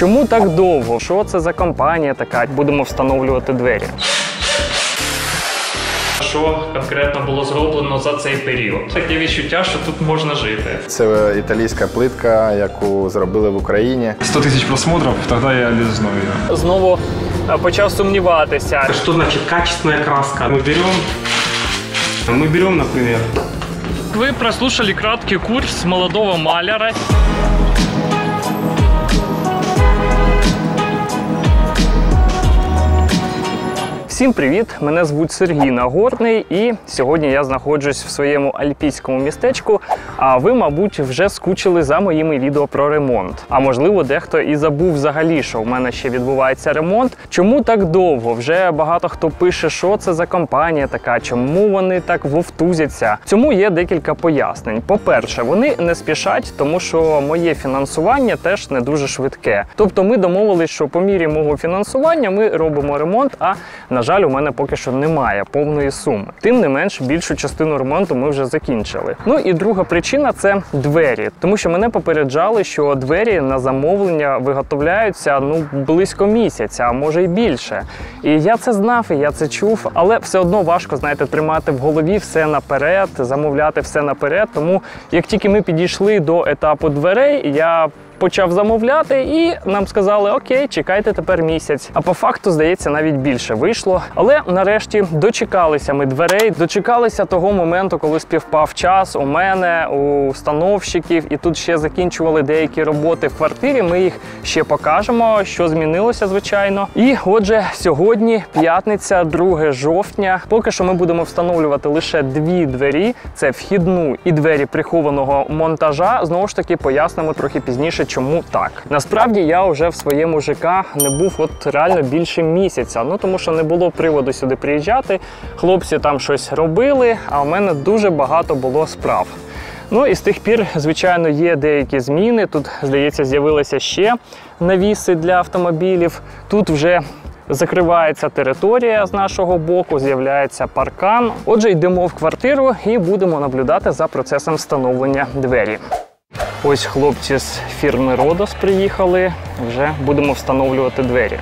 Чому так довго? Що це за компанія така? Будемо встановлювати двері. Що конкретно було зроблено за цей період? Таке відчуття, що тут можна жити. Це італійська плитка, яку зробили в Україні. 100 тисяч просмотрів, тоді я лізну її. Знову почав сумніватися. Что значит качественная краска? Мы берем, например. Вы прослушали краткий курс молодого маляра. Всім привіт! Мене звуть Сергій Нагорний і сьогодні я знаходжусь в своєму альпійському містечку, а ви, мабуть, вже скучили за моїми відео про ремонт. А можливо, дехто і забув взагалі, що в мене ще відбувається ремонт. Чому так довго? Вже багато хто пише, що це за компанія така, чому вони так вовтузяться. Цьому є декілька пояснень. По-перше, вони не спішать, тому що моє фінансування теж не дуже швидке. Тобто ми домовились, що по мірі мого фінансування ми робимо ремонт, а на жаль, у мене поки що немає повної суми. Тим не менш, більшу частину ремонту ми вже закінчили. Ну і друга причина – це двері. Тому що мене попереджали, що двері на замовлення виготовляються близько місяця, а може й більше. І я це знав, і я це чув, але все одно важко, знаєте, тримати в голові все наперед, замовляти все наперед. Тому як тільки ми підійшли до етапу дверей, я почав замовляти і нам сказали: окей, чекайте тепер місяць. А по факту, здається, навіть більше вийшло. Але нарешті дочекалися ми дверей, дочекалися того моменту, коли співпав час у мене, у установщиків, і тут ще закінчували деякі роботи в квартирі. Ми їх ще покажемо, що змінилося, звичайно. І отже, сьогодні, п'ятниця, 2 жовтня. Поки що ми будемо встановлювати лише 2 двері. Це вхідну і двері прихованого монтажа. Знову ж таки, пояснимо трохи пізніше, чому так. Насправді я вже в своєму ЖК не був реально більше місяця, тому що не було приводу сюди приїжджати. Хлопці там щось робили, а у мене дуже багато було справ. Ну і з тих пір, звичайно, є деякі зміни. Тут, здається, з'явилися ще навіси для автомобілів. Тут вже закривається територія з нашого боку, з'являється паркан. Отже, йдемо в квартиру і будемо наблюдати за процесом встановлення двері. Ось хлопці з фірми Родос приїхали, вже будемо встановлювати двері.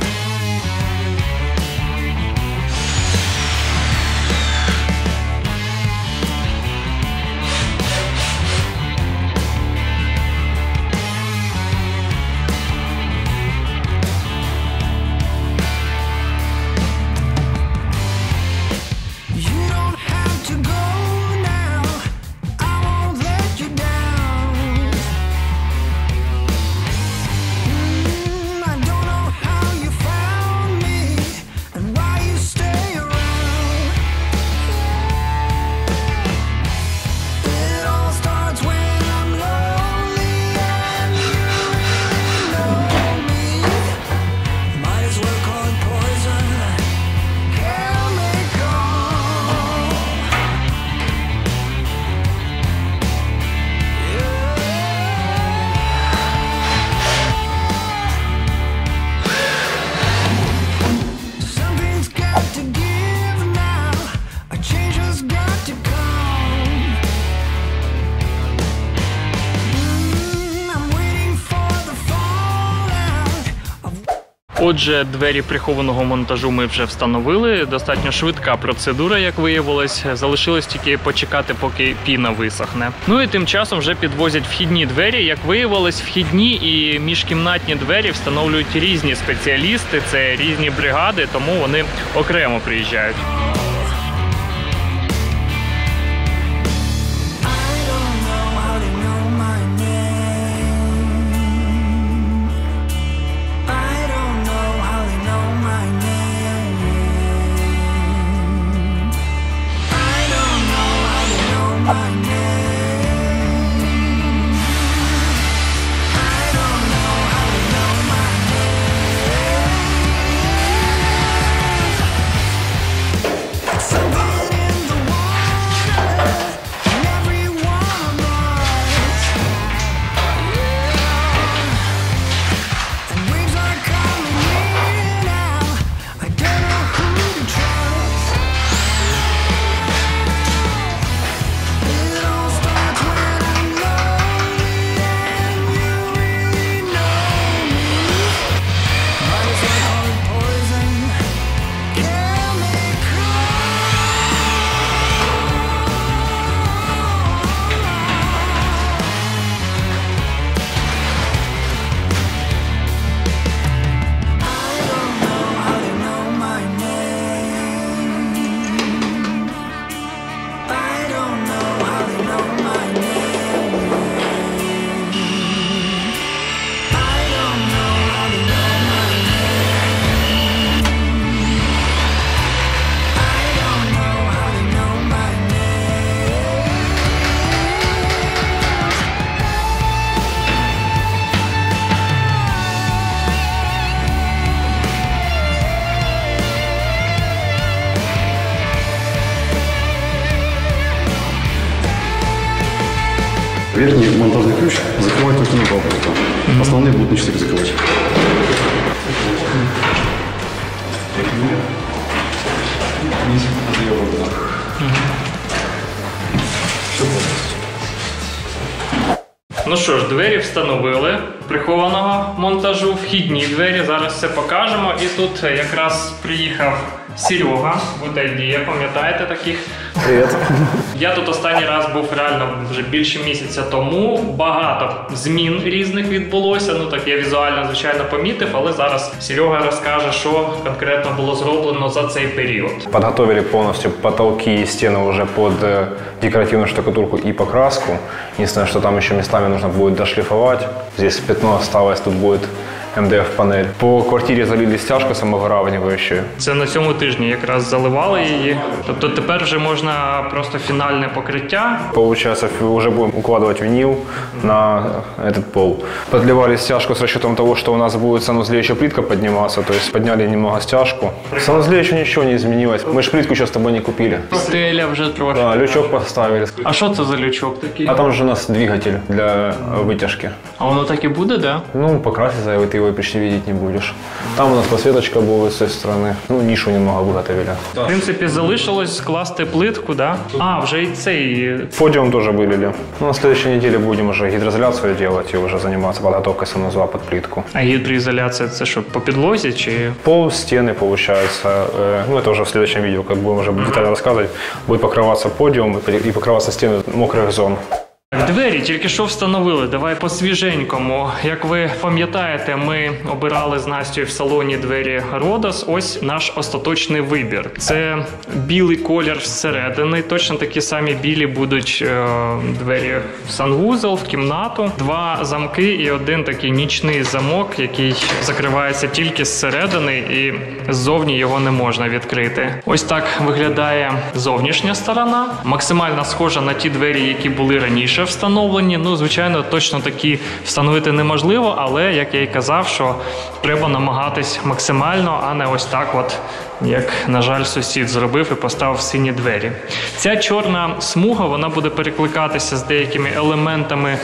Отже, двері прихованого монтажу ми вже встановили. Достатньо швидка процедура, як виявилось. Залишилось тільки почекати, поки піна висохне. Ну і тим часом вже підвозять вхідні двері. Як виявилось, вхідні і міжкімнатні двері встановлюють різні спеціалісти, це різні бригади, тому вони окремо приїжджають. Верхний монтажный ключ закрывать только на 2 болта. Основные будут на 4 закрывать. Ну що ж, двері встановили прихованого монтажу, вхідні двері, зараз все покажемо. І тут якраз приїхав Серега, Будайдія, пам'ятаєте таких? Привіт. Я тут останній раз був реально вже більше місяця тому. Багато змін різних відбулося, ну так я візуально, звичайно, помітив, але зараз Серега розкаже, що конкретно було зроблено за цей період. Подготовили полностью потолки и стены уже под декоративную штукатурку и покраску. Единственное, что там еще местами нужно будет дошлифовать. Здесь пятно осталось, тут будет МДФ-панель. По квартире залили стяжку самовыравнивающую. Це на цьому тижні якраз заливали її. Тобто тепер вже можна просто фінальне покриття. Получается, уже будем укладывать винил на этот пол. Подливали стяжку с расчетом того, что у нас будет в санузле еще плитка подниматься, то есть подняли немного стяжку. В санузле еще ничего не изменилось. Мы же плитку еще с тобой не купили. Стеля вже трошки. Да, лючок поставили. А що це за лючок такий? А там же у нас двигатель для вытяжки. А воно так і буде, да? Ну, покрасить, ты его почти видеть не будешь. Там у нас подсветочка будет с той стороны. Ну, нишу немного выготовили. В принципі, залишилось скласти плитку, да? А, вже і цей. Подиум тоже вылили. Ну, на следующей неделе будем уже гидроизоляцию делать и уже заниматься подготовкой санузла под плитку. А гідроізоляція це що, по підлозі чи? Пол, стены, получается. Ну, это уже в следующем видео, как будем уже детально рассказывать. Будет покрываться подиум и покрываться стены мокрых зон. Двері тільки що встановили, давай по свіженькому. Як ви пам'ятаєте, ми обирали з Настю в салоні двері Родос. Ось наш остаточний вибір. Це білий колір всередини, точно такі самі білі будуть двері в санвузол, в кімнату. 2 замки і один такий нічний замок, який закривається тільки зсередини і ззовні його не можна відкрити. Ось так виглядає зовнішня сторона. Максимально схожа на ті двері, які були раніше встановлені. Ну, звичайно, точно такі встановити неможливо, але, як я і казав, що треба намагатись максимально, а не ось так от, як, на жаль, сусід зробив і поставив сині двері. Ця чорна смуга, вона буде перекликатися з деякими елементами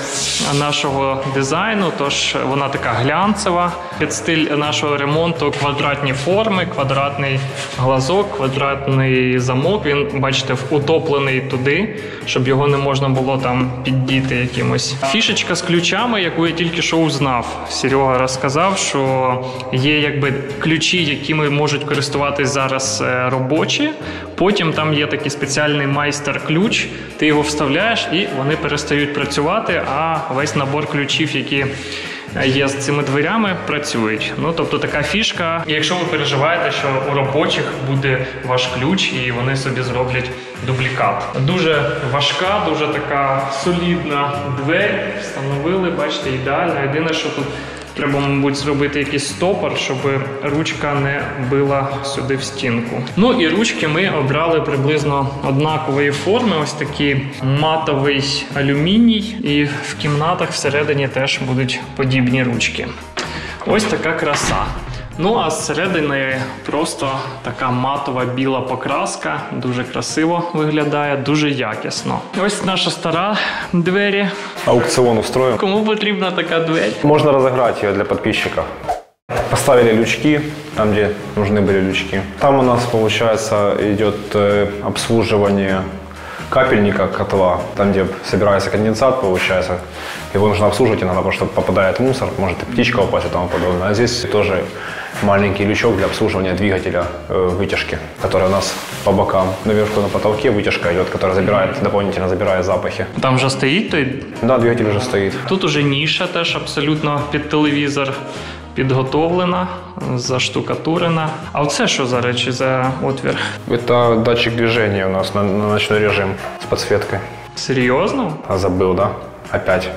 нашого дизайну, тож вона така глянцева. Під стиль нашого ремонту квадратні форми, квадратний глазок, квадратний замок. Він, бачите, утоплений туди, щоб його не можна було там піддіти якимось. Фішечка з ключами, яку я тільки що узнав. Серега розказав, що є якби ключі, якими можуть користуватись зараз робочі. Потім там є такий спеціальний майстер-ключ, ти його вставляєш і вони перестають працювати, а весь набор ключів, які є з цими дверями, працюють. Ну, тобто така фішка. І якщо ви переживаєте, що у робочих буде ваш ключ і вони собі зроблять дублікат. Дуже важка, дуже така солідна двері. Встановили, бачите, ідеально. Єдине, що тут треба, мабуть, зробити якийсь стопор, щоб ручка не била сюди в стінку. Ну і ручки ми обрали приблизно однакової форми. Ось такий матовий алюміній. І в кімнатах всередині теж будуть подібні ручки. Ось така краса. Ну, а зсередини просто така матова біла покраска. Дуже красиво виглядає, дуже якісно. Ось наша стара двері. Аукцион устроим. Кому потрібна така двері? Можно разыграть ее для подписчиков. Поставили лючки, там, где нужны были лючки. Там у нас, получается, идет обслуживание капельника, котла, там, где собирается конденсат, получается. Его нужно обслуживать иногда, потому что попадает мусор, может и птичка упасть и тому подобное. А здесь тоже маленький лючок для обслуживания двигателя вытяжки, который у нас по бокам. Наверху на потолке вытяжка идет, которая забирает, дополнительно забирает запахи. Там вже стоїть той? Да, двигатель уже стоит. Тут уже ніша теж абсолютно під телевізор підготовлена, заштукатурена. А оце що за речі, за отвір? Это датчик движения у нас на ночной режим с подсветкой. Серйозно? А забыл, да? Опять.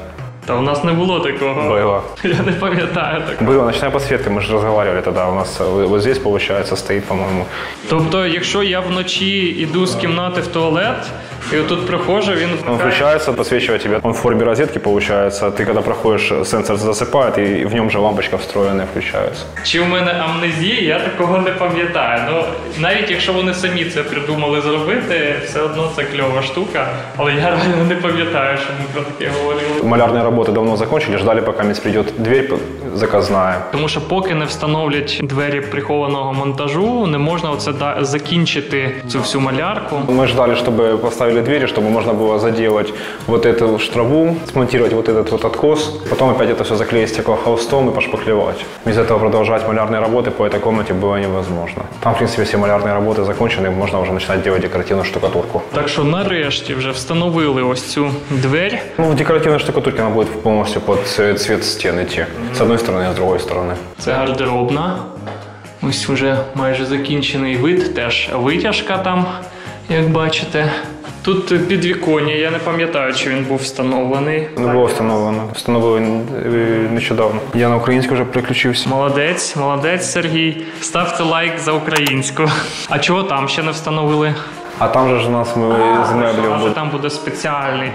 Та у нас не було такого. Было. Я не пам'ятаю такого. Было, ночная подсветка, мы же разговаривали тогда. У нас вот здесь, получается, стоит, по-моему. Тобто, якщо я вночі йду з кімнати в туалет, і отут проходжу, він Он включается, подсвечивает тебя. Он в форме розетки, получается. Ты когда проходишь, сенсор засыпает, и в нем же лампочка встроенная включается. Чи в мене амнезія, я такого не пам'ятаю. Ну, навіть якщо вони самі це придумали зробити, все одно це кльова штука. Але я реально не пам'ятаю, що ми про таке говорили. Малярные работы давно закончили, ждали, пока придет дверь заказная. Тому що поки не встановлять двері прихованого монтажу, не можна оце закінчити цю всю малярку. Мы ждали, чтобы поставили двери, чтобы можно было заделать вот эту штрафу, смонтировать вот этот вот откос, потом опять это все заклеить стеклохолстом и пошпаклевать. Без этого продолжать малярные работы по этой комнате было невозможно. Там, в принципе, все малярные работы закончены, можно уже начинать делать декоративную штукатурку. Так що нарешті вже встановили ось цю двері. Ну, в декоративной штукатурке она будет полностью под цвет стен идти. С одной стороны и с другой стороны. Це гардеробна. Ось вже майже закінчений вид, теж витяжка там, як бачите. Тут підвіконня, я не пам'ятаю, чи він був встановлений. Не було встановлено. Встановили нещодавно. Я на українську вже переключився. Молодець, молодець, Сергій. Ставте лайк за українську. А чого там ще не встановили? А там же ж у нас земля була. Там буде спеціальне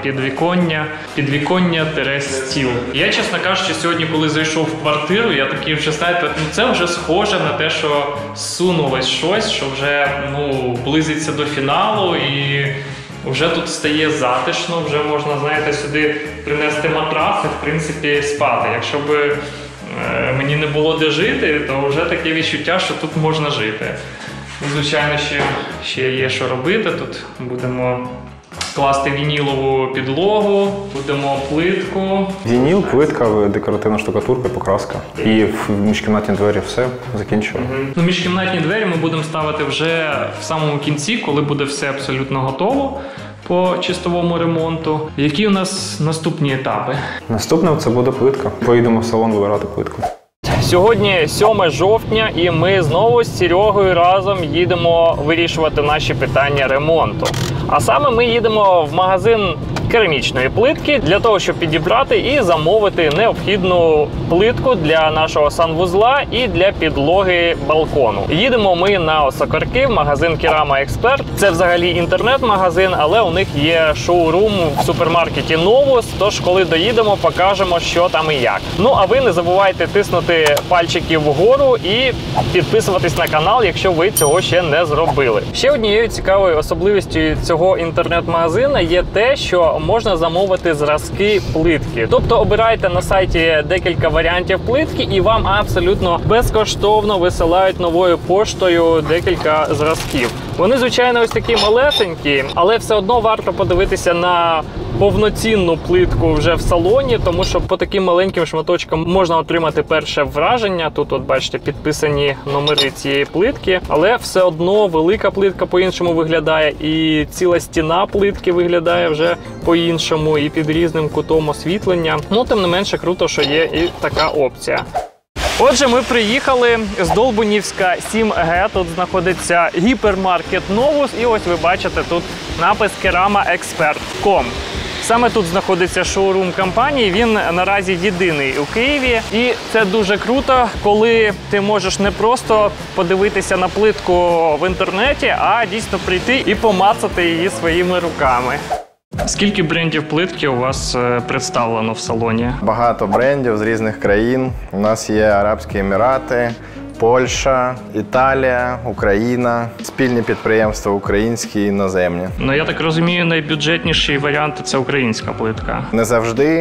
підвіконня-стіл. Я, чесно кажучи, сьогодні, коли зайшов в квартиру, я такий вже, знаєте, ну це вже схоже на те, що сунулось щось, що вже, близиться до фіналу і вже тут стає затишно, вже можна, знаєте, сюди принести матрас і, в принципі, спати. Якщо б мені не було де жити, то вже таке відчуття, що тут можна жити. Звичайно, ще є що робити. Тут будемо класти вінілову підлогу, будемо плитку. Вініл, плитка, декоративна штукатурка, покраска. І в міжкімнатні двері все закінчили. Ну, міжкімнатні двері ми будемо ставити вже в самому кінці, коли буде все абсолютно готово по чистовому ремонту. Які у нас наступні етапи? Наступне це буде плитка. Поїдемо в салон вибирати плитку. Сьогодні 7 жовтня і ми знову з Серегою разом їдемо вирішувати наші питання ремонту. А саме ми їдемо в магазин керамічної плитки для того, щоб підібрати і замовити необхідну плитку для нашого санвузла і для підлоги балкону. Їдемо ми на Осокорки в магазин Керама Експерт. Це взагалі інтернет-магазин, але у них є шоурум в супермаркеті Новус, тож коли доїдемо, покажемо, що там і як. Ну а ви не забувайте тиснути пальчики вгору і підписуватись на канал, якщо ви цього ще не зробили. Ще однією цікавою особливістю цього інтернет-магазину є те, що можна замовити зразки плитки. Тобто обирайте на сайті декілька варіантів плитки і вам абсолютно безкоштовно висилають новою поштою декілька зразків. Вони, звичайно, ось такі малесенькі, але все одно варто подивитися на повноцінну плитку вже в салоні, тому що по таким маленьким шматочкам можна отримати перше враження. Тут, от бачите, підписані номери цієї плитки, але все одно велика плитка по-іншому виглядає, і ціла стіна плитки виглядає вже по-іншому, і під різним кутом освітлення. Ну, тим не менше, круто, що є і така опція. Отже, ми приїхали з Долбунівська 7Г, тут знаходиться гіпермаркет Новус, і ось ви бачите тут напис keramaexpert.com. Саме тут знаходиться шоурум компанії, він наразі єдиний у Києві. І це дуже круто, коли ти можеш не просто подивитися на плитку в інтернеті, а дійсно прийти і помацати її своїми руками. Скільки брендів плитки у вас представлено в салоні? Багато брендів з різних країн. У нас є Арабські Емірати, Польща, Італія, Україна, спільні підприємства українські і іноземні. Ну, я так розумію, найбюджетніший варіант – це українська плитка. Не завжди,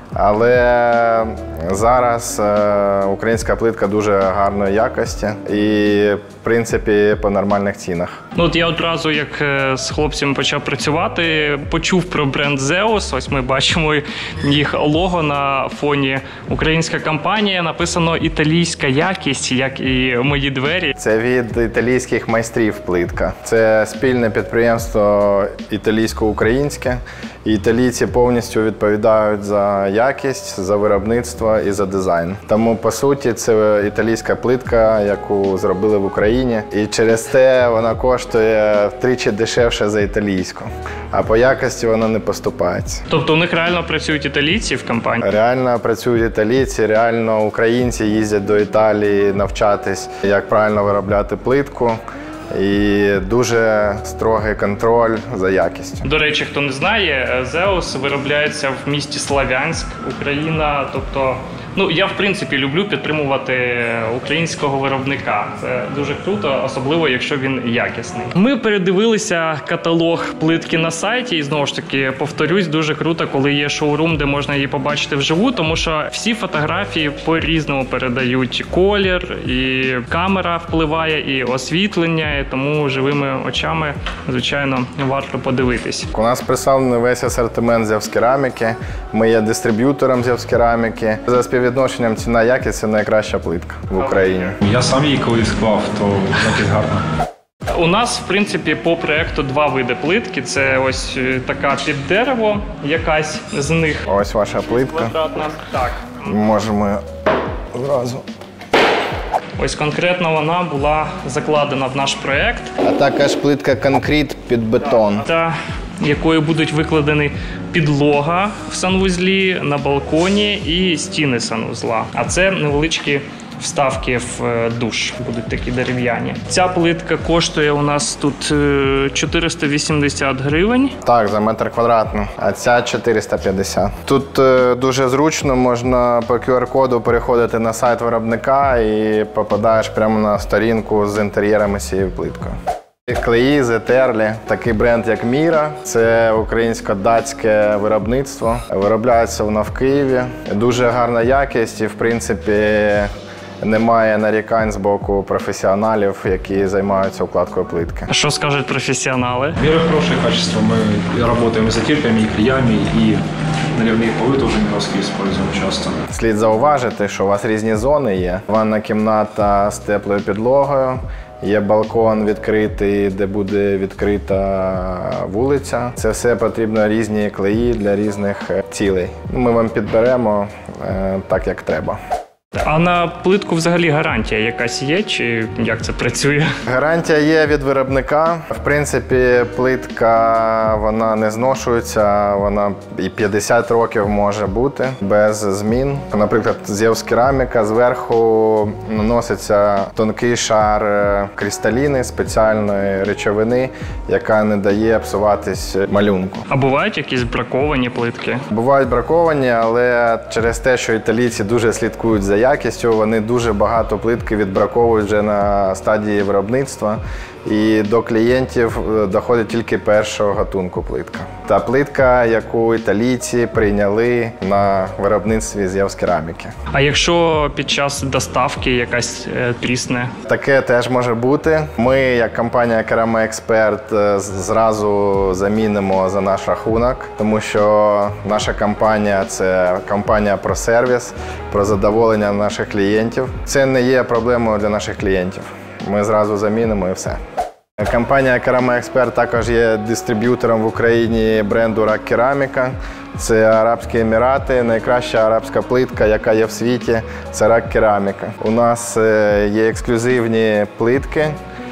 але зараз українська плитка дуже гарної якості і, в принципі, по нормальних цінах. Ну, от я одразу, як з хлопцями почав працювати, почув про бренд Zeus. Ось ми бачимо їх лого на фоні. Українська компанія, написано італійська якість, як і мої двері. Це від італійських майстрів плитка. Це спільне підприємство італійсько-українське. І італійці повністю відповідають за якість, за виробництво і за дизайн. Тому, по суті, це італійська плитка, яку зробили в Україні. І через те вона коштує втричі дешевше за італійську. А по якості вона не поступається. Тобто у них реально працюють італійці в компанії? Реально працюють італійці, реально українці їздять до Італії навчатись, як правильно виробляти плитку. І дуже строгий контроль за якістю. До речі, хто не знає, Zeus виробляється в місті Слов'янськ, Україна. Тобто, я в принципі люблю підтримувати українського виробника. Це дуже круто, особливо якщо він якісний. Ми передивилися каталог плитки на сайті, і знову ж таки повторюсь, дуже круто, коли є шоурум, де можна її побачити вживу, тому що всі фотографії по-різному передають колір, і камера впливає, і освітлення. Тому живими очами, звичайно, варто подивитись. У нас представлений весь асортимент зевскераміки. Ми є дистриб'ютором зевскераміки. За співвідношенням ціна-якість – це найкраща плитка в Україні. Я сам її колись склав, то якість гарна. У нас, в принципі, по проєкту два види плитки. Це ось така під дерево, якась з них. Ось ваша плитка. Квадратна. Так. Можемо одразу. Ось конкретно вона була закладена в наш проєкт. А також плитка конкрет під бетон. Та якою будуть викладені підлога в санвузлі, на балконі і стіни санвузла. А це невеличкі вставки в душ, будуть такі дерев'яні. Ця плитка коштує у нас тут 480 гривень. Так, за метр квадратний, а ця 450. Тут дуже зручно, можна по QR-коду переходити на сайт виробника і попадаєш прямо на сторінку з інтер'єрами з цією плиткою. Клеї, Зетерлі, такий бренд як Міра. Це українсько-датське виробництво. Виробляється воно в Києві. Дуже гарна якість і, в принципі, немає нарікань з боку професіоналів, які займаються укладкою плитки. Що скажуть професіонали? Мира хорошее качество. Мы работаем и затирками, и клеями, и наливные полы тоже мировские используем часто. Слід зауважити, що у вас різні зони є. Ванна кімната з теплою підлогою, є балкон відкритий, де буде відкрита вулиця. Це все потрібно різні клеї для різних цілей. Ми вам підберемо так, як треба. А на плитку взагалі гарантія якась є, чи як це працює? Гарантія є від виробника. В принципі, плитка вона не зношується, вона і 50 років може бути без змін. Наприклад, зевскераміка, зверху наноситься тонкий шар кристаліни, спеціальної речовини, яка не дає псуватись малюнку. А бувають якісь браковані плитки? Бувають браковані, але через те, що італійці дуже слідкують за якістю, вони дуже багато плитки відбраковують вже на стадії виробництва. І до клієнтів доходить тільки першого гатунку плитка. Та плитка, яку італійці прийняли на виробництві зевскераміки. А якщо під час доставки якась трісне? Таке теж може бути. Ми, як компанія Керама Експерт, зразу замінимо за наш рахунок, тому що наша компанія – це компанія про сервіс, про задоволення наших клієнтів. Це не є проблемою для наших клієнтів. Ми зразу замінимо і все. Компанія Керама Експерт також є дистриб'ютором в Україні бренду Рак Кераміка. Це Арабські Емірати, найкраща арабська плитка, яка є в світі, це Рак Кераміка. У нас є ексклюзивні плитки.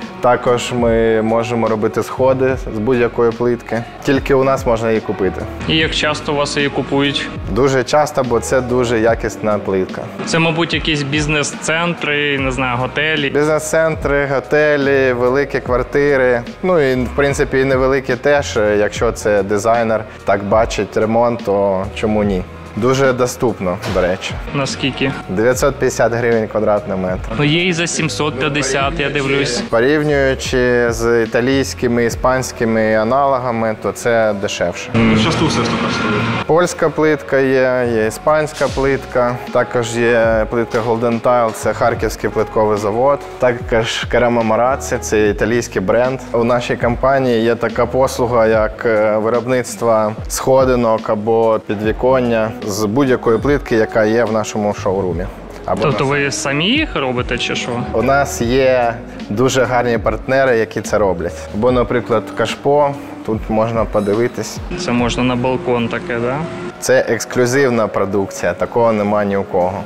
Також ми можемо робити сходи з будь-якої плитки. Тільки у нас можна її купити. І як часто у вас її купують? Дуже часто, бо це дуже якісна плитка. Це, мабуть, якісь бізнес-центри, не знаю, готелі. Бізнес-центри, готелі, великі квартири. Ну і, в принципі, і невеликі теж. Якщо це дизайнер так бачить ремонт, то чому ні? Дуже доступно, до речі. Наскільки? 950 гривень квадратний метр. Ну є і за 750, я дивлюсь. Порівнюючи з італійськими, іспанськими аналогами, то це дешевше. Сейчас тут все столько стоит. Польська плитка є іспанська плитка, також є плитка Golden Tile, це харківський плитковий завод. Також Керама Мараці, це італійський бренд. У нашій компанії є така послуга, як виробництво сходинок або підвіконня з будь-якої плитки, яка є в нашому шоурумі. Тобто ви самі їх робите чи що? У нас є дуже гарні партнери, які це роблять. Бо, наприклад, Кашпо, тут можна подивитись. Це можна на балкон таке, да? Це ексклюзивна продукція, такого нема ні у кого.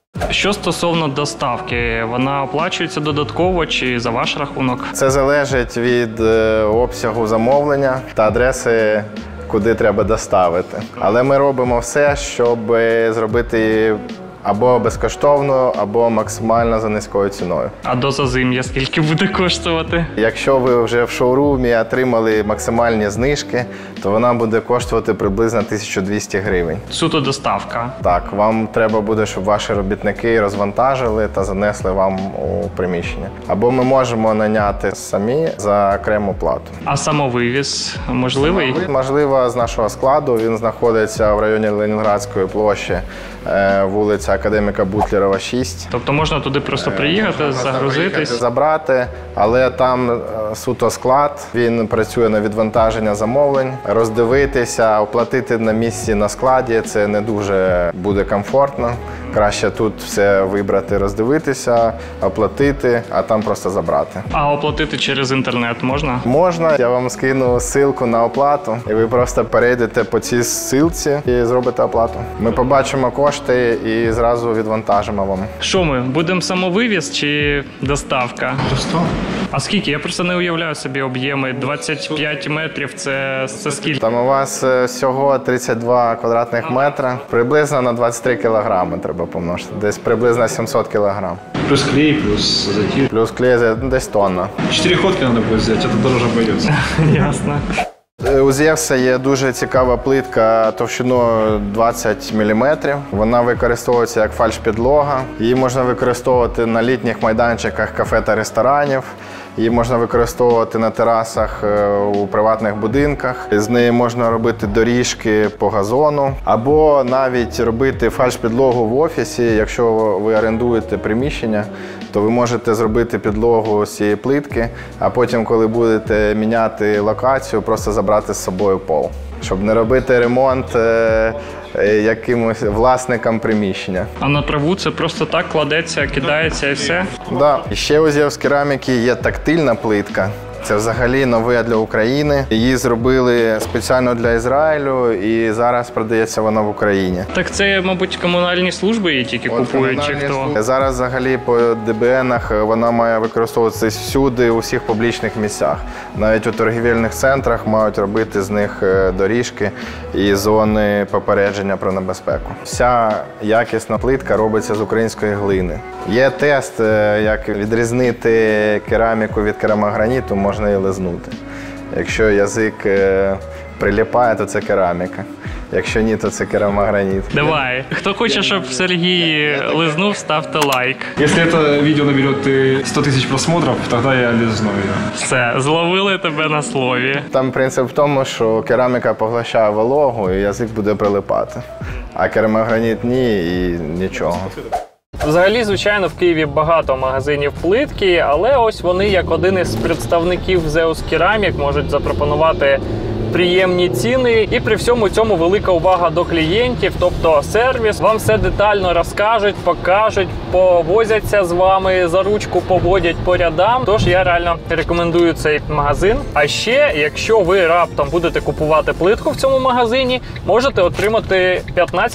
Що стосовно доставки, вона оплачується додатково чи за ваш рахунок? Це залежить від обсягу замовлення та адреси, куди треба доставити. Але ми робимо все, щоб зробити або безкоштовно, або максимально за низькою ціною. А до зазим'я скільки буде коштувати? Якщо ви вже в шоурумі отримали максимальні знижки, то вона буде коштувати приблизно 1200 гривень. Суто доставка. Так, вам треба буде, щоб ваші робітники розвантажили та занесли вам у приміщення. Або ми можемо наняти самі за окрему плату. А самовивіз можливий? Можливо, з нашого складу. Він знаходиться в районі Ленінградської площі, вулиця Академіка Бутлерова, 6. Тобто можна туди просто приїхати, загрузитись? Забрати, але там суто склад, він працює на відвантаження замовлень, роздивитися, оплатити на місці на складі – це не дуже буде комфортно. Краще тут все вибрати, роздивитися, оплатити, а там просто забрати. А оплатити через інтернет можна? Можна, я вам скину ссылку на оплату, і ви просто перейдете по цій ссылці і зробите оплату. Ми побачимо кошти і зразу відвантажимо вам. Що ми, будемо самовивіз чи доставка? Доставка. А скільки? Я просто не уявляю собі об'єми. 25 метрів – це скільки? Там у вас всього 32 квадратних метра, приблизно на 23 кілограми треба помножити. Десь приблизно 700 кілограм. Плюс клей, плюс затир. Плюс клей десь тонна. 4 ходки надо будет взять, это дороже обойдется. Ясно. У Зевса є дуже цікава плитка товщиною 20 мм. Вона використовується як фальш-підлога. Її можна використовувати на літніх майданчиках кафе та ресторанів. Її можна використовувати на терасах у приватних будинках. З неї можна робити доріжки по газону. Або навіть робити фальш-підлогу в офісі. Якщо ви орендуєте приміщення, то ви можете зробити підлогу з цієї плитки, а потім, коли будете міняти локацію, просто забрати з собою пол. Щоб не робити ремонт якимось власникам приміщення. А на траву це просто так кладеться, кидається і все? Да. І ще у Зевс кераміки є тактильна плитка. Це взагалі нове для України. Її зробили спеціально для Ізраїлю і зараз продається вона в Україні. Так це, мабуть, комунальні служби її тільки купують, чи хто? Зараз взагалі по ДБНах вона має використовуватися всюди, у всіх публічних місцях. Навіть у торгівельних центрах мають робити з них доріжки і зони попередження про небезпеку. Вся якісна плитка робиться з української глини. Є тест, як відрізнити кераміку від керамограніту, можна її лизнути. Якщо язик приліпає, то це кераміка. Якщо ні, то це керамограніт. Давай. Хто хоче, щоб Сергій лизнув, ставте лайк. Если это видео наберет 100 тысяч просмотров, тогда я лизну ее. Все, зловили тебе на слові. Там принцип в тому, що кераміка поглощає вологу і язик буде прилипати. А керамограніт ні і нічого. Взагалі, звичайно, в Києві багато магазинів плитки, але ось вони, як один із представників Zeus Ceramic, можуть запропонувати приємні ціни. І при всьому цьому велика увага до клієнтів, тобто сервіс. Вам все детально розкажуть, покажуть, повозяться з вами, за ручку поводять по рядам. Тож я реально рекомендую цей магазин. А ще, якщо ви раптом будете купувати плитку в цьому магазині, можете отримати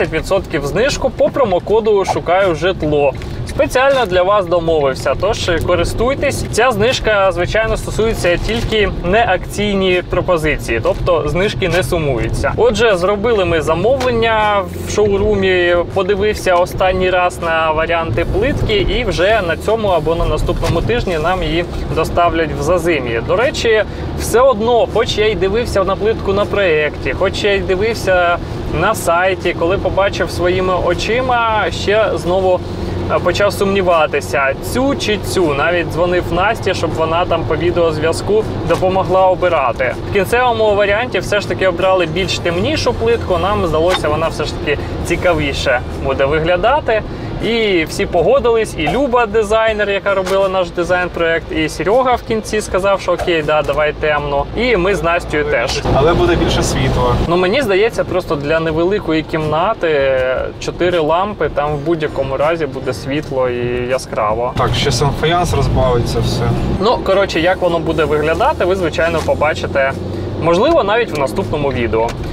15% знижку по промокоду «Шукаю житло». Спеціально для вас домовився, тож користуйтесь. Ця знижка, звичайно, стосується тільки неакційні пропозиції, тобто знижки не сумуються. Отже, зробили ми замовлення в шоурумі, подивився останній раз на варіанти плитки і вже на цьому або на наступному тижні нам її доставлять в Зазим'ї. До речі, все одно, хоч я й дивився на плитку на проєкті, хоч я й дивився на сайті, коли побачив своїми очима, ще знову почав сумніватися, цю чи цю. Навіть дзвонив Насті, щоб вона там по відеозв'язку допомогла обирати. В кінцевому варіанті все ж таки обрали більш темнішу плитку. Нам здалося, вона все ж таки цікавіше буде виглядати. І всі погодились, і Люба, дизайнер, яка робила наш дизайн-проєкт, і Серега в кінці сказав, що окей, да, давай темно. І ми з Настю теж. Але буде більше світла. Ну, мені здається, просто для невеликої кімнати 4 лампи, там в будь-якому разі буде світло і яскраво. Так, ще сам фаянс розбавиться, все. Ну, коротше, як воно буде виглядати, ви, звичайно, побачите, можливо, навіть в наступному відео.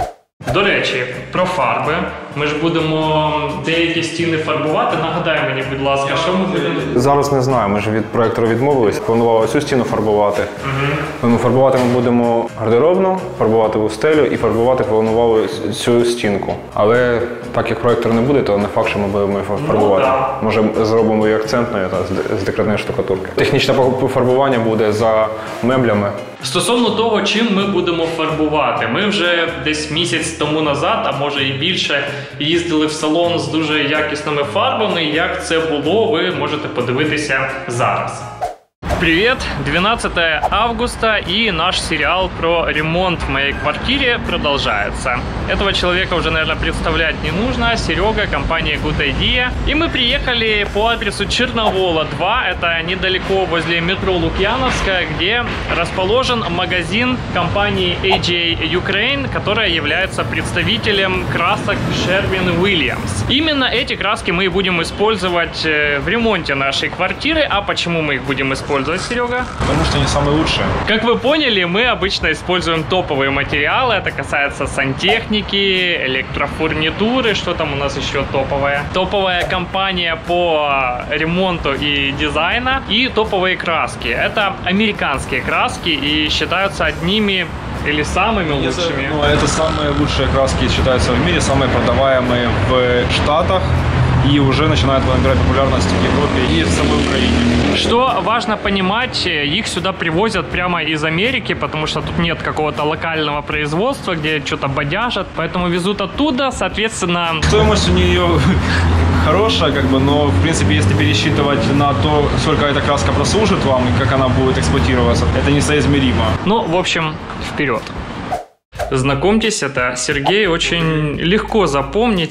До речі, про фарби. Ми ж будемо деякі стіни фарбувати. Нагадай мені, будь ласка, що ми будемо? Зараз не знаю, ми ж від проєктора відмовились. Планували цю стіну фарбувати. Фарбувати ми будемо гардеробну, фарбувати в стелю і фарбувати планували цю стінку. Але так як проєктор не буде, то не факт, що ми будемо фарбувати. Може зробимо її акцентною з декоративної штукатурки. Технічне фарбування буде за меблями. Стосовно того, чим ми будемо фарбувати, ми вже десь місяць тому назад, а може і більше, їздили в салон з дуже якісними фарбами. Як це було, ви можете подивитися зараз. Привет! 12 августа и наш сериал про ремонт в моей квартире продолжается. Этого человека уже, наверное, представлять не нужно. Серега, компания Good Idea. И мы приехали по адресу Черновола 2. Это недалеко возле метро Лукьяновская, где расположен магазин компании AJ Ukraine, которая является представителем красок Sherwin-Williams. Именно эти краски мы и будем использовать в ремонте нашей квартиры. А почему мы их будем использовать, Серега? Потому что они самые лучшие. Как вы поняли, мы обычно используем топовые материалы. Это касается сантехники, электрофурнитуры. Что там у нас еще топовое? Топовая компания по ремонту и дизайна. И топовые краски. Это американские краски и считаются одними или самыми лучшими. Ну, это самые лучшие краски считаются в мире, самые продаваемые в Штатах. И уже начинают набирать популярность в Европе и в самой Украине. Что важно понимать, их сюда привозят прямо из Америки, потому что тут нет какого-то локального производства, где что-то бодяжат, поэтому везут оттуда, соответственно... Стоимость у нее хорошая, но в принципе, если пересчитывать на то, сколько эта краска прослужит вам и как она будет эксплуатироваться, это несоизмеримо. Ну, в общем, вперед. Знакомьтесь, это Сергей. Очень легко запомнить.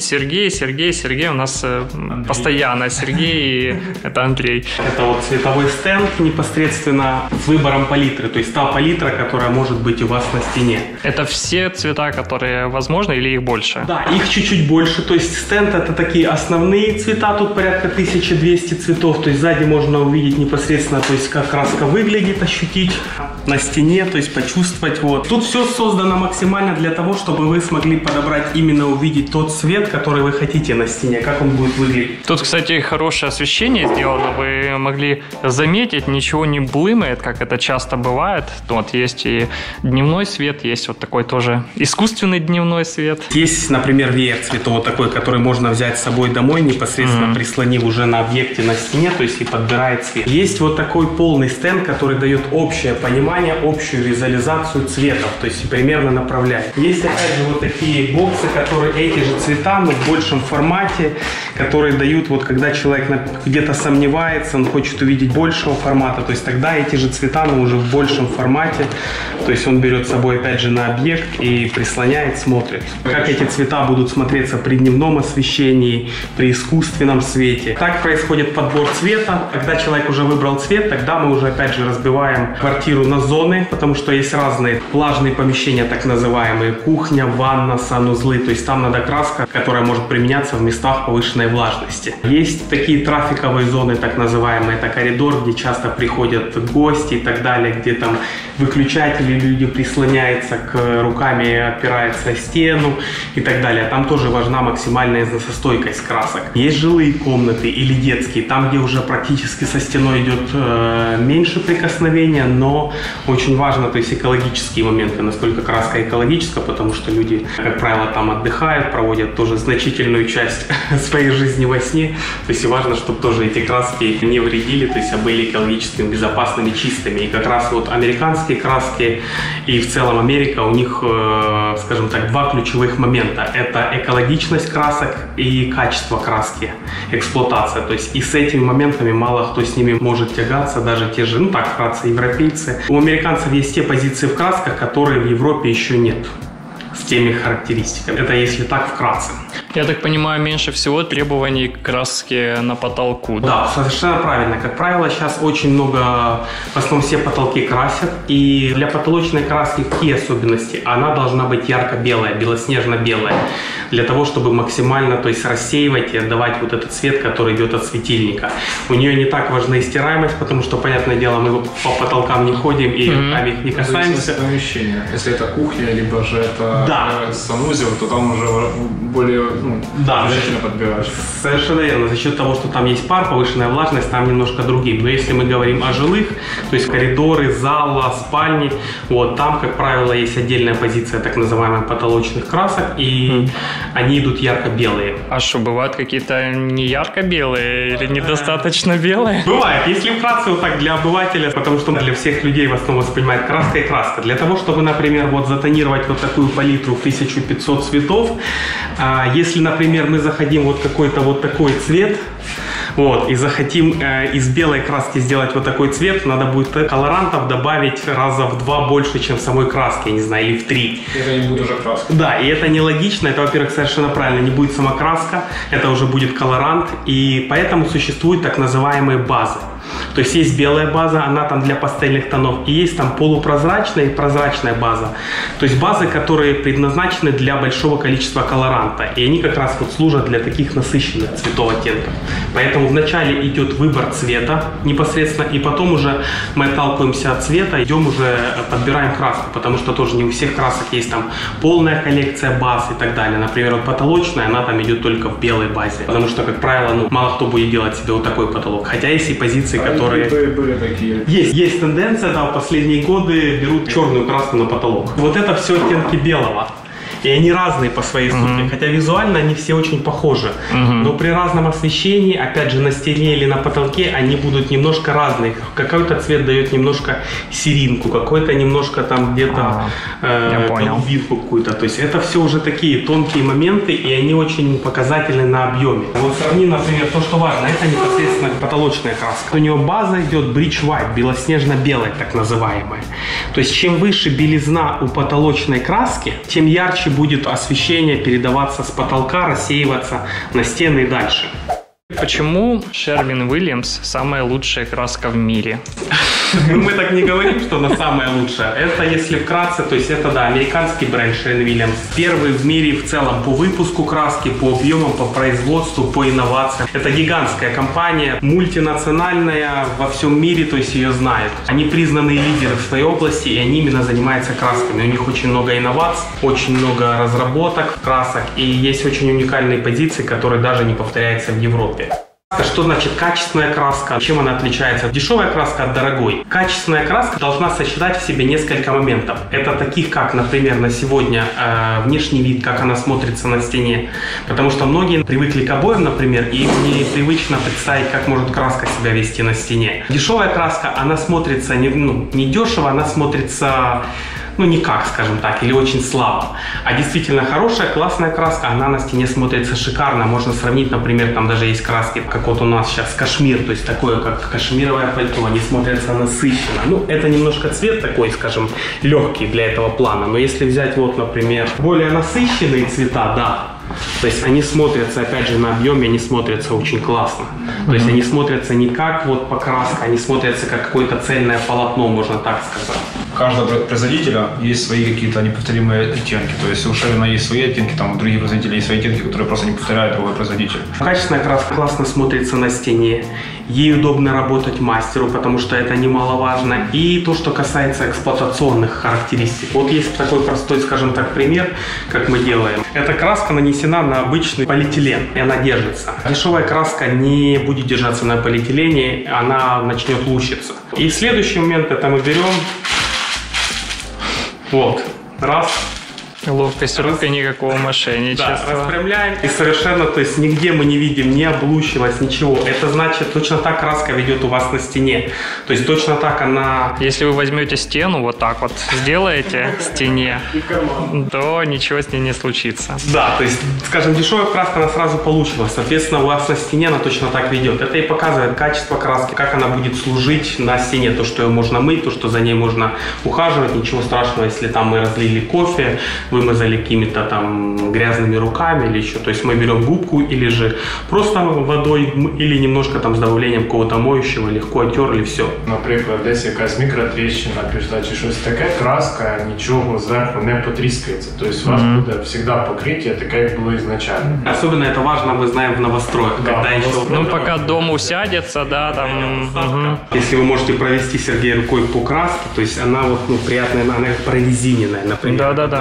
Сергей у нас постоянно. Сергей – это Андрей. Это вот цветовой стенд непосредственно с выбором палитры. То есть та палитра, которая может быть у вас на стене. Это все цвета, которые возможны, или их больше? Да, их чуть-чуть больше. То есть стенд – это такие основные цвета. Тут порядка 1200 цветов. То есть сзади можно увидеть непосредственно, то есть как краска выглядит, ощутить на стене, то есть почувствовать. Вот. Тут все создано максимально для того, чтобы вы смогли подобрать, именно увидеть тот цвет, который вы хотите на стене, как он будет выглядеть. Тут, кстати, хорошее освещение сделано. Вы могли заметить, ничего не блымает, как это часто бывает. Вот есть и дневной свет, есть вот такой тоже искусственный дневной свет. Есть, например, веер цветов вот такой, который можно взять с собой домой, непосредственно прислонив уже на объекте на стене, то есть и подбирает цвет. Есть вот такой полный стенд, который дает общее понимание, общую визуализацию цветов, то есть примерно направляет. Есть опять же вот такие боксы, которые эти же цвета, но в большем формате, которые дают, вот когда человек где-то сомневается, он хочет увидеть большего формата, то есть тогда эти же цвета, но уже в большем формате, то есть он берет с собой опять же на объект и прислоняет, смотрит, как эти цвета будут смотреться при дневном освещении, при искусственном свете. Так происходит подбор цвета. Когда человек уже выбрал цвет, тогда мы уже опять же разбиваем квартиру на зоны, потому что есть разные влажные помещения, так называемые, кухня, ванна, санузлы, то есть там надо краска, которая может применяться в местах повышенной влажности. Есть такие трафиковые зоны, так называемые, это коридор, где часто приходят гости и так далее, где там выключатели, люди прислоняются к руками, опираются о стену и так далее. Там тоже важна максимальная износостойкость красок. Есть жилые комнаты или детские, там, где уже практически со стеной идет меньше прикосновения, но очень важно, то есть экологические моменты, насколько краска экологическая, потому что люди, как правило, там отдыхают, проводят тоже значительную часть своей жизни во сне, то есть и важно, чтобы тоже эти краски не вредили, то есть а были экологически безопасными, чистыми. И как раз вот американские краски и в целом Америка, у них, скажем так, два ключевых момента. Это экологичность красок и качество краски, эксплуатация. То есть и с этими моментами мало кто с ними может тягаться, даже те же, ну так, вкратце, европейцы. У американцев есть те позиции в красках, которые в Европе еще нет. С теми характеристиками. Это если так вкратце. Я так понимаю, меньше всего требований к краске на потолку. Да, совершенно правильно. Как правило, сейчас очень много, в основном все потолки красят. И для потолочной краски какие особенности? Она должна быть ярко-белая, белоснежно-белая. Для того, чтобы максимально, то есть рассеивать и отдавать вот этот цвет, который идет от светильника. У нее не так важна стираемость, потому что, понятное дело, мы по потолкам не ходим и руками их не касаемся. Помещение. Если это кухня, либо же это санузел, то там уже более женщина подбираешь. Совершенно верно. За счет того, что там есть пар, повышенная влажность, там немножко другим. Но если мы говорим о жилых, то есть коридоры, зала, спальни, вот там, как правило, есть отдельная позиция так называемых потолочных красок, и они идут ярко-белые. А что, бывают какие-то не ярко-белые или недостаточно белые? Бывает. Если вкратце вот так для обывателя, потому что для всех людей в основном воспринимает краска и краска. Для того, чтобы, например, вот затонировать вот такую палитру в 1500 цветов, если, например, мы захотим вот какой-то вот такой цвет, вот, и захотим из белой краски сделать вот такой цвет, надо будет колорантов добавить раза в 2 больше, чем самой краски, я не знаю, или в 3. Это не будет уже краска. Да, и это нелогично, это, во-первых, совершенно правильно, не будет сама краска, это уже будет колорант, и поэтому существуют так называемые базы. То есть есть белая база, она там для пастельных тонов, и есть там полупрозрачная и прозрачная база. То есть базы, которые предназначены для большого количества колоранта, и они как раз вот служат для таких насыщенных цветов оттенков. Поэтому вначале идет выбор цвета непосредственно, и потом уже мы отталкиваемся от цвета, идем уже подбираем краску, потому что тоже не у всех красок есть там полная коллекция баз и так далее. Например, вот потолочная, она там идет только в белой базе, потому что, как правило, мало кто будет делать себе вот такой потолок. Хотя есть и позиции, которые... Были такие. Есть тенденция, да, в последние годы берут черную краску на потолок. Вот это все оттенки белого. И они разные по своей сути, хотя визуально они все очень похожи. Но при разном освещении, опять же, на стене или на потолке, они будут немножко разные. Какой-то цвет дает немножко серинку, какой-то немножко там где-то голубинку какую-то. То есть это все уже такие тонкие моменты, и они очень показательны на объеме. Вот сравни, например, то, что важно, это непосредственно потолочная краска. У нее база идет Bridge White, белоснежно-белая так называемая. То есть чем выше белизна у потолочной краски, тем ярче будет освещение передаваться с потолка, рассеиваться на стены и дальше. Почему Sherwin-Williams самая лучшая краска в мире? Мы так не говорим, что она самая лучшая. Это, если вкратце, то есть это, да, американский бренд Sherwin-Williams. Первый в мире в целом по выпуску краски, по объемам, по производству, по инновациям. Это гигантская компания, мультинациональная во всем мире, то есть ее знают. Они признанные лидеры в своей области, и они именно занимаются красками. У них очень много инноваций, очень много разработок красок, и есть очень уникальные позиции, которые даже не повторяются в Европе. Что значит качественная краска? Чем она отличается? Дешевая краска от дорогой. Качественная краска должна сочетать в себе несколько моментов. Это таких, как, например, на сегодня внешний вид, как она смотрится на стене. Потому что многие привыкли к обоям, например, и им непривычно представить, как может краска себя вести на стене. Дешевая краска, она смотрится не дешево, она смотрится... никак, скажем так, или очень слабо. А действительно хорошая, классная краска, она на стене смотрится шикарно. Можно сравнить, например, там даже есть краски, как вот у нас сейчас кашмир, то есть такое, как кашмировое пальто, они смотрятся насыщенно. Это немножко цвет такой, скажем, легкий для этого плана. Но если взять вот, например, более насыщенные цвета, да, то есть они смотрятся, опять же, на объеме, они смотрятся очень классно. То есть они смотрятся не как вот покраска, они смотрятся как какое-то цельное полотно, можно так сказать. У каждого производителя есть свои какие-то неповторимые оттенки. То есть у Sherwin есть свои оттенки, там у других производителей есть свои оттенки, которые просто не повторяет другой производитель. Качественная краска классно смотрится на стене. Ей удобно работать мастеру, потому что это немаловажно. И то, что касается эксплуатационных характеристик. Вот есть такой простой, скажем так, пример, как мы делаем. Эта краска нанесена на обычный полиэтилен, и она держится. Дешевая краска не будет держаться на полиэтилене, она начнет лущиться. И следующий момент, это мы берем, вот, раз. Ловкость рук и никакого мошенничества. Да, распрямляем. И совершенно, то есть нигде мы не видим, не облущилось, ничего. Это значит, точно так краска ведет у вас на стене. То есть точно так она... Если вы возьмете стену, вот так вот сделаете стене, то ничего с ней не случится. Да, то есть, скажем, дешевая краска, она сразу получилась. Соответственно, у вас на стене она точно так ведет. Это и показывает качество краски, как она будет служить на стене. То, что ее можно мыть, то, что за ней можно ухаживать. Ничего страшного, если там мы разлили кофе, вымазали какими-то там грязными руками или еще. То есть мы берем губку или же просто водой, или немножко там с добавлением какого-то моющего, легко оттерли, все. Наприклад, десь якась мікротріщина пішла чи щось таке, краска нічого зверху не потріскається. Тобто у вас буде завжди покриття таке, як було ізначально. Особенно это важно, мы знаем, в новостроях. Да, когда еще... пока дом усядется, да, там... Если вы можете провести, Сергей, рукой по краске, то есть она вот, приятная, она как прорезиненная, например. Да.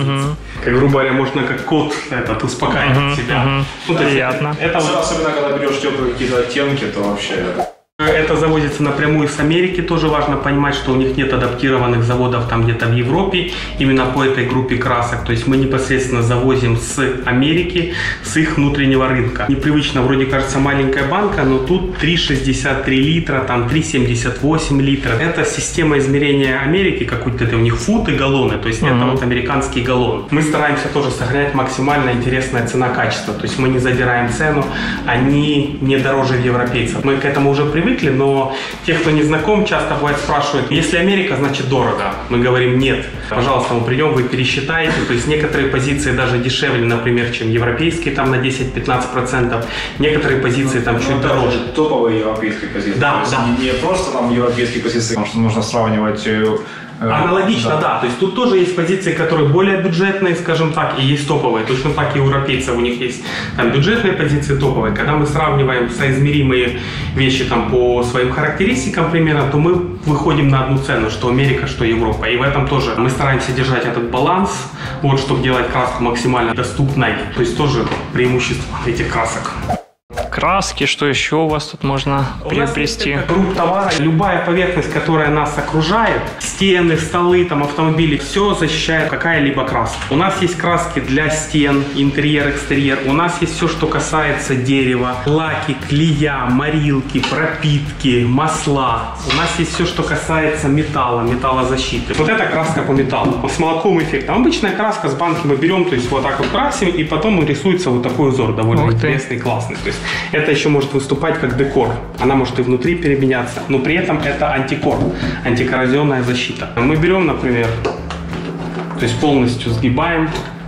позиции. Как, грубо говоря, можно как кот этот успокаивать себя. Ну, то есть Приятно. Это особенно, когда берешь теплые какие-то оттенки, то вообще... Это завозится напрямую с Америки. Тоже важно понимать, что у них нет адаптированных заводов там где-то в Европе именно по этой группе красок. То есть мы непосредственно завозим с Америки, с их внутреннего рынка. Непривычно, вроде кажется, маленькая банка, но тут 3,63 литра, там 3,78 литра. Это система измерения Америки, какой-то это у них фут и галлоны. То есть это вот американский галлон. Мы стараемся тоже сохранять максимально интересная цена-качество. То есть мы не задираем цену, они не дороже европейцев. Мы к этому уже привыкли. Но те, кто не знаком, часто бывает спрашивают, если Америка, значит дорого. Мы говорим нет. Пожалуйста, мы придем, вы пересчитаете. То есть некоторые позиции даже дешевле, например, чем европейские, там на 10-15%. Некоторые позиции там чуть дороже. Топовые европейские позиции. Да, да. Не просто там европейские позиции, потому что нужно сравнивать... Аналогично, да. То есть тут тоже есть позиции, которые более бюджетные, скажем так, и есть топовые. Точно так и у европейцев у них есть там бюджетные позиции, топовые. Когда мы сравниваем соизмеримые вещи там по своим характеристикам примерно, то мы выходим на одну цену, что Америка, что Европа. И в этом тоже мы стараемся держать этот баланс, вот, чтобы делать краску максимально доступной. То есть тоже преимущество этих красок. Краски, что еще у вас тут можно приобрести? Групп товара, любая поверхность, которая нас окружает, стены, столы, там, автомобили, все защищает какая-либо краска. У нас есть краски для стен, интерьер, экстерьер. У нас есть все, что касается дерева, лаки, клея, морилки, пропитки, масла. У нас есть все, что касается металла, металлозащиты. Вот это краска по металлу. С молотковым эффектом. Обычная краска с банки мы берем, то есть вот так вот красим, и потом рисуется вот такой узор, довольно интересный, классный. То есть это еще может выступать как декор. Она может и внутри переменяться, но при этом это антикор, антикоррозионная защита. Мы берем, например, то есть полностью сгибаем,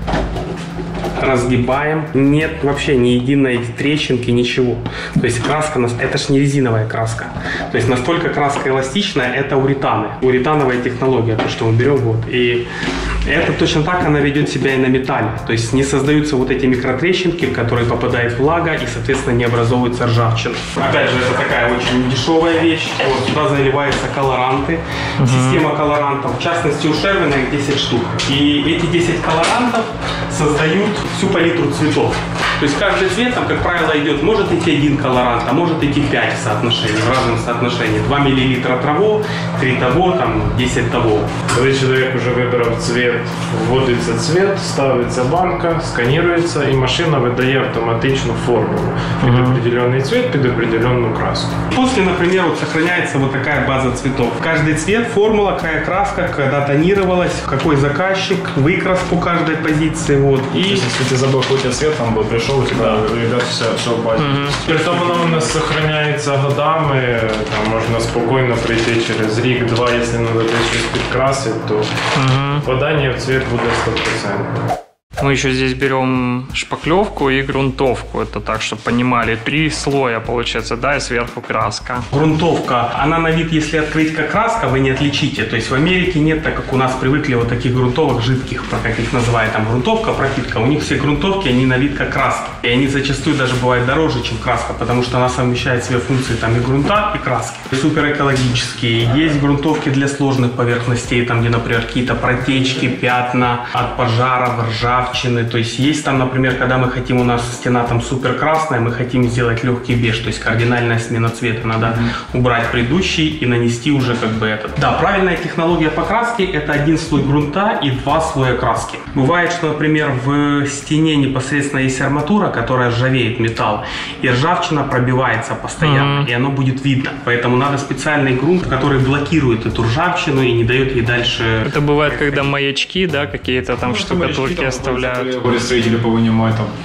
разгибаем. Нет вообще ни единой трещинки, ничего. То есть краска, это же не резиновая краска. То есть настолько краска эластичная, это уретаны. Уретановая технология, то, что мы берем. Вот. И это точно так она ведет себя и на металле. То есть не создаются вот эти микротрещинки, в которые попадает влага и, соответственно, не образовывается ржавчина. Опять же, это такая очень дешевая вещь. Вот сюда заливаются колоранты. Система колорантов. В частности, у Шервина их 10 штук. И эти 10 колорантов создают всю палитру цветов. То есть каждый цвет, там, как правило, идет, может идти 1 колорант, а может идти 5 в соотношении, в разном соотношении. 2 мл того, 3 того, там, 10 того. Коли чоловік вже вибрав цвет, вводиться цвет, ставиться банка, сканируется, и машина выдает автоматично формулу. Под определенный цвет, под определенную краску. После, например, вот сохраняется вот такая база цветов. Каждый цвет, формула, какая краска, когда тонировалась, какой заказчик, выкрас по каждой позиции. Вот. И... То есть, если ты забыл, какой у тебя цвет там был, пришел, у тебя, ребят, все в базе. Притом воно у нас сохраняется годами, там можно спокойно прийти через рік-два, если надо щось підкрасить, то попадание в цвет будет 100%. Мы еще здесь берем шпаклевку и грунтовку. Это так, чтобы понимали. 3 слоя получается, да, и сверху краска. Грунтовка, она на вид, если открыть как краска, вы не отличите. То есть в Америке нет, так как у нас привыкли вот таких грунтовок жидких, как их называют, там грунтовка, пропитка. У них все грунтовки, они на вид как краска. И они зачастую даже бывают дороже, чем краска, потому что она совмещает в себе функции там и грунта, и краски. Супер экологические. Есть грунтовки для сложных поверхностей, там где, например, какие-то протечки, пятна от пожаров, ржавчины. То есть есть там, например, когда мы хотим, у нас стена там супер красная, мы хотим сделать легкий беж, то есть кардинальная смена цвета, надо убрать предыдущий и нанести уже как бы этот. Да, правильная технология покраски — это 1 слой грунта и 2 слоя краски. Бывает, что, например, в стене непосредственно есть арматура, которая ржавеет металл, и ржавчина пробивается постоянно, и оно будет видно. Поэтому надо специальный грунт, который блокирует эту ржавчину и не дает ей дальше... Это бывает, когда маячки, да, какие-то там штукатурки оставляют. Строители повынимают, там,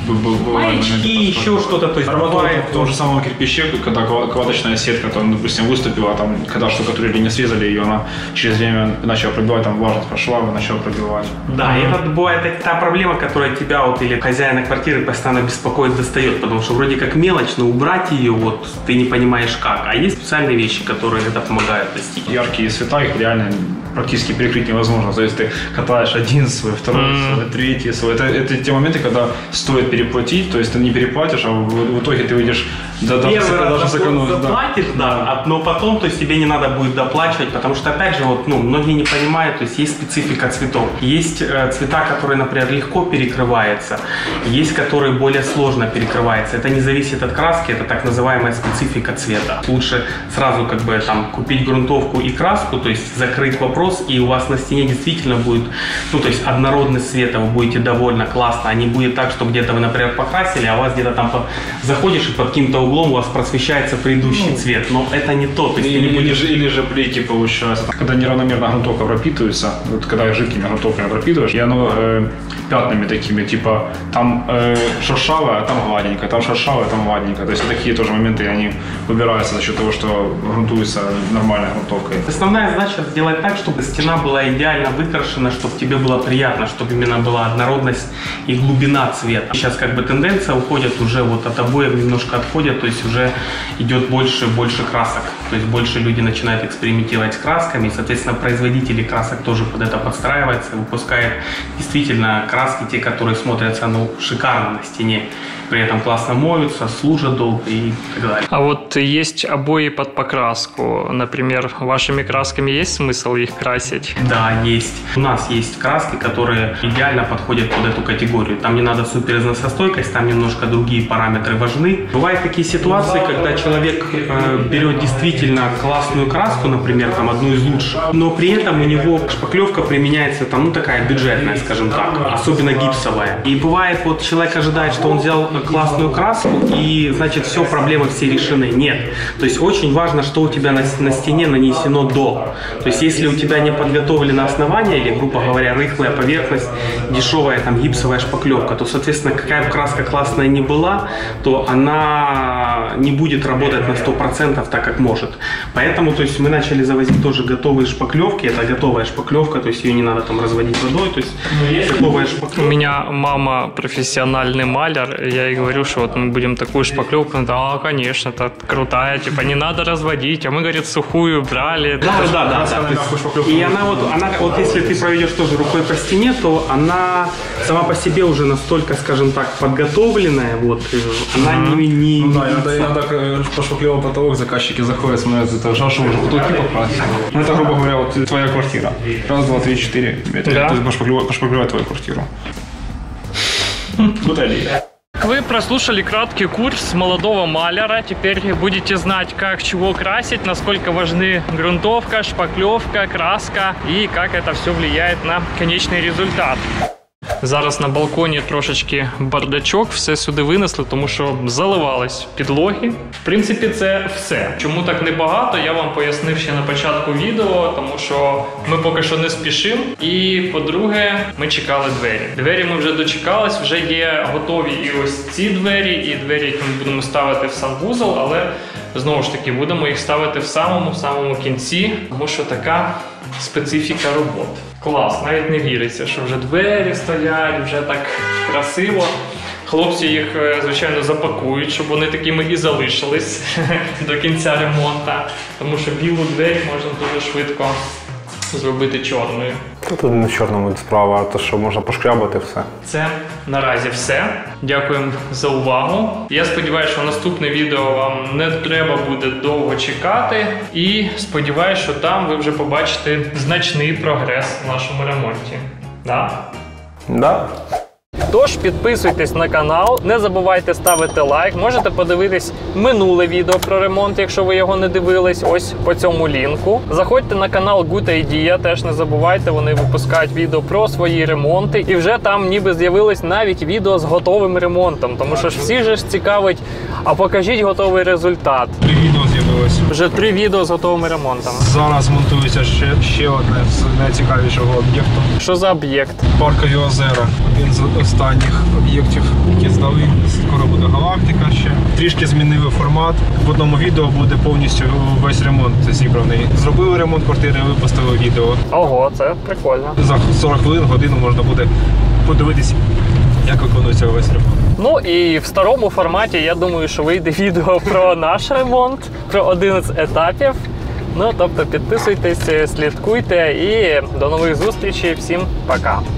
маячки, еще что-то. То есть бывает в том же самом кирпиче, когда кладочная сетка, там, допустим, выступила, там, когда штукатурили, не срезали ее, она через время начала пробивать, там влажность пошла, начала пробивать. Да, и это бывает та проблема, которая тебя вот, или хозяина квартиры постоянно беспокоит, достает, потому что вроде как мелочь, но убрать ее вот ты не понимаешь как. А есть специальные вещи, которые это помогают достичь. Яркие цвета, их реально практически перекрыть невозможно. То есть ты катаешь 1 слой, 2 слой, 3 слой. Это те моменты, когда стоит переплатить, то есть ты не переплатишь, а в итоге ты выйдешь Да, Первый раз даже заплатишь, да, но потом, то есть тебе не надо будет доплачивать, потому что, опять же, вот, многие не понимают, то есть есть специфика цветов. Есть цвета, которые, например, легко перекрываются, есть, которые более сложно перекрываются. Это не зависит от краски, это так называемая специфика цвета. Лучше сразу как бы там купить грунтовку и краску, то есть закрыть вопрос, и у вас на стене действительно будет, то есть однородность цвета, вы будете довольно классно, а не будет так, что где-то вы, например, покрасили, а у вас где-то там заходишь и под каким-то углом у вас просвещается предыдущий цвет, но это не то. То есть или же плейки получается. Когда неравномерно грунтовка пропитывается, вот когда жидкими грунтовками пропитываешь, и оно пятнами такими, типа там шершавое, а там гладенькое, там шершавое, а там гладенькое. То есть такие тоже моменты, они убираются за счет того, что грунтуется нормальной грунтовкой. Основная задача сделать так, чтобы стена была идеально выкрашена, чтобы тебе было приятно, чтобы именно была однородность и глубина цвета. Сейчас как бы тенденция уходит уже вот от обоев, немножко отходят, то есть уже идет больше красок. То есть больше люди начинают экспериментировать с красками, и, соответственно, производители красок тоже под это подстраиваются, выпускают действительно краски, те, которые смотрятся шикарно на стене. При этом классно моются, служат долго и так далее. А вот есть обои под покраску. Например, вашими красками есть смысл их красить? Да, есть. У нас есть краски, которые идеально подходят под эту категорию. Там не надо супер износостойкость, там немножко другие параметры важны. Бывают такие ситуации, когда человек берет действительно классную краску, например, там одну из лучших, но при этом у него шпаклевка применяется там, такая бюджетная, скажем так, особенно гипсовая. И бывает, вот человек ожидает, что он взял классную краску и, значит, все, проблемы все решены. Нет. То есть очень важно, что у тебя на стене нанесено до. То есть если у тебя не подготовлено основание или, грубо говоря, рыхлая поверхность, дешевая там гипсовая шпаклевка, то, соответственно, какая бы краска классная ни была, то она не будет работать на 100% так, как может. Поэтому, то есть мы начали завозить тоже готовые шпаклевки. Это готовая шпаклевка, то есть ее не надо там разводить водой. То есть готовая шпаклевка. У меня мама профессиональный маляр. Я ей говорю, что вот мы будем такую шпаклевку. Да, конечно, это крутая, типа не надо разводить. А мы, говорит, сухую брали. Да. И она вот если ты проведешь тоже рукой по стене, то она сама по себе уже настолько, скажем так, подготовленная. Вот, она не иногда пошпаклевал потолок, заказчики заходят, смотрят, это жаршо уже потолки покрасили. Ну, это, грубо говоря, вот твоя квартира. Раз, два, три, четыре. Да. Пошпаклевать твою квартиру. Вы прослушали краткий курс молодого маляра. Теперь будете знать, как чего красить, насколько важны грунтовка, шпаклевка, краска и как это все влияет на конечный результат. Зараз на балконі трошечки бардачок, все сюди винесли, тому що заливались підлоги. В принципі, це все. Чому так небагато, я вам пояснив ще на початку відео, тому що ми поки що не спішимо. І, по-друге, ми чекали двері. Двері ми вже дочекались, вже є готові і ось ці двері, і двері, які ми будемо ставити в санвузол, але, знову ж таки, будемо їх ставити в самому кінці, тому що така специфіка роботи. Клас, навіть не віриться, що вже двері стоять, вже так красиво. Хлопці їх, звичайно, запакують, щоб вони такими і залишились до кінця ремонту. Тому що білу двері можна дуже швидко зробити чорною. Тут не в чорному справа, а то, що можна пошкрябати все. Це наразі все. Дякуємо за увагу. Я сподіваюся, що наступне відео вам не треба буде довго чекати. І сподіваюся, що там ви вже побачите значний прогрес в нашому ремонті. Да? Да. Тож підписуйтесь на канал, не забувайте ставити лайк, можете подивитись минуле відео про ремонт, якщо ви його не дивились, ось по цьому лінку. Заходьте на канал Good Idea, теж не забувайте, вони випускають відео про свої ремонти. І вже там ніби з'явилось навіть відео з готовим ремонтом, тому що ж всі ж цікавить, а покажіть готовий результат. 3 відео з'явилось. Вже 3 відео з готовим ремонтом. Зараз монтується ще одне з найцікавішого об'єкту. Що за об'єкт? Паркові озера. Один з останніх об'єктів, які здали. Скоро буде галактика ще. Трішки змінили формат. В одному відео буде повністю весь ремонт зібраний. Зробили ремонт квартири, випустили відео. Ого, це прикольно. За 40 хвилин, годину можна буде подивитися, як виконується весь ремонт. Ну і в старому форматі, я думаю, що вийде відео про наш ремонт, про один з етапів. Ну, тобто підписуйтесь, слідкуйте і до нових зустрічей. Всім пока!